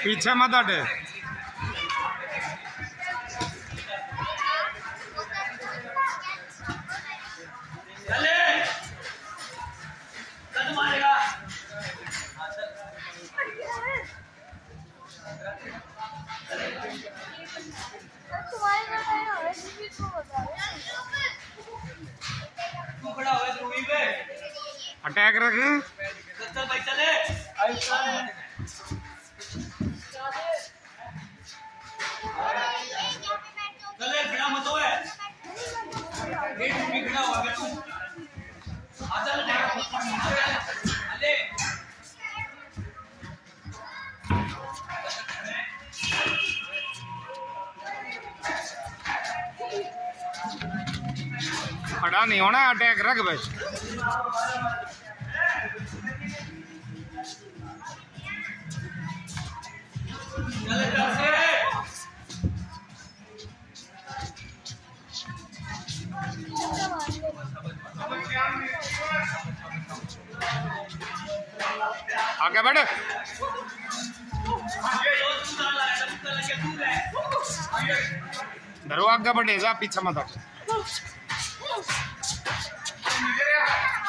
पीछे मत हट। अटैक रख। चले खड़ा मत हो खड़ा हो गया तू खड़ा नहीं होना, अटैक रख बस। आगे बढ़। धरो आगे बढ़ेगा, पीछे मत।